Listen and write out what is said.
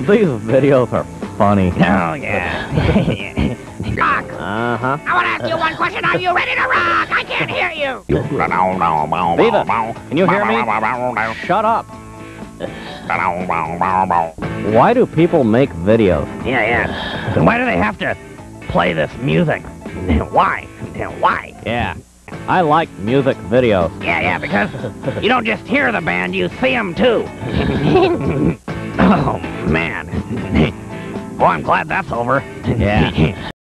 These videos are funny. Oh, yeah. Rock, Uh-huh. I want to ask you one question. Are you ready to rock? I can't hear you. Beavis, can you hear me? Shut up. Why do people make videos? Yeah. Why do they have to play this music? Why? Why? Yeah, I like music videos. Yeah, because you don't just hear the band, you see them too. Oh, man. Boy, I'm glad that's over. Yeah.